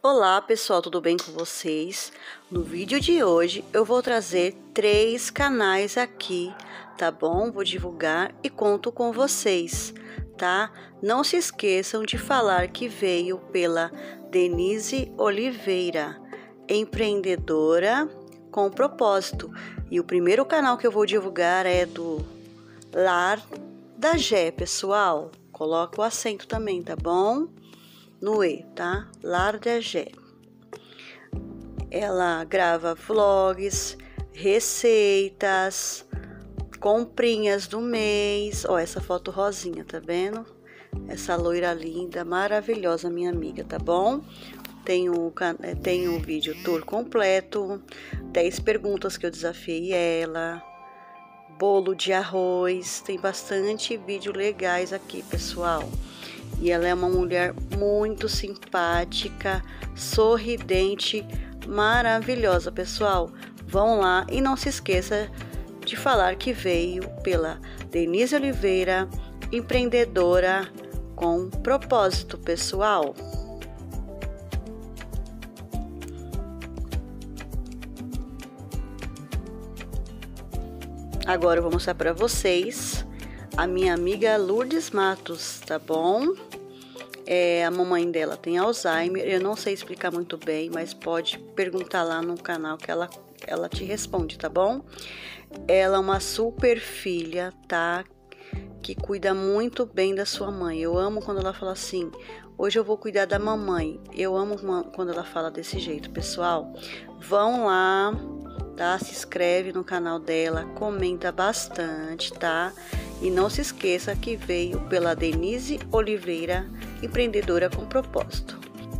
Olá pessoal, tudo bem com vocês? No vídeo de hoje eu vou trazer 3 canais aqui, tá bom? Vou divulgar e conto com vocês, tá? Não se esqueçam de falar que veio pela Denise Oliveira, empreendedora com propósito. E o primeiro canal que eu vou divulgar é do Lar da Gé, pessoal. Coloca o acento também, tá bom? No E, tá? Lar da Gé. Ela grava vlogs, receitas, comprinhas do mês. Ó, essa foto rosinha, tá vendo? Essa loira linda, maravilhosa, minha amiga, tá bom? Tem o vídeo tour completo, 10 perguntas que eu desafiei ela, bolo de arroz, tem bastante vídeo legais aqui, pessoal. E ela é uma mulher muito simpática, sorridente, maravilhosa, pessoal. Vão lá e não se esqueça de falar que veio pela Denise Oliveira, empreendedora com propósito, pessoal. Agora eu vou mostrar para vocês a minha amiga Lourdes Matos, tá bom? A mamãe dela tem Alzheimer, eu não sei explicar muito bem, mas pode perguntar lá no canal que ela te responde, tá bom? Ela é uma super filha, tá? Que cuida muito bem da sua mãe. Eu amo quando ela fala assim, hoje eu vou cuidar da mamãe. Eu amo quando ela fala desse jeito, pessoal. Vão lá, tá? Se inscreve no canal dela, comenta bastante, tá? E não se esqueça que veio pela Denise Oliveira, empreendedora com propósito.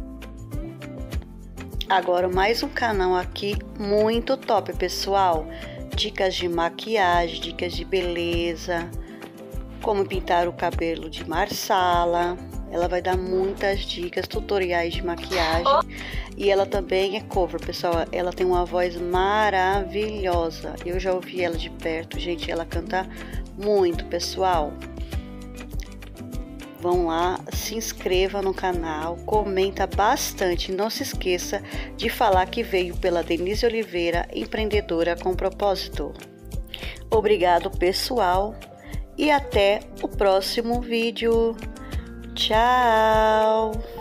Agora mais um canal aqui muito top, pessoal. Dicas de maquiagem, dicas de beleza, como pintar o cabelo de Marsala. Ela vai dar muitas dicas, tutoriais de maquiagem. E ela também é cover, pessoal. Ela tem uma voz maravilhosa. Eu já ouvi ela de perto, gente. Ela canta muito, pessoal. Vão lá, se inscreva no canal, comenta bastante. Não se esqueça de falar que veio pela Denise Oliveira, empreendedora com propósito. Obrigado, pessoal. E até o próximo vídeo. Tchau!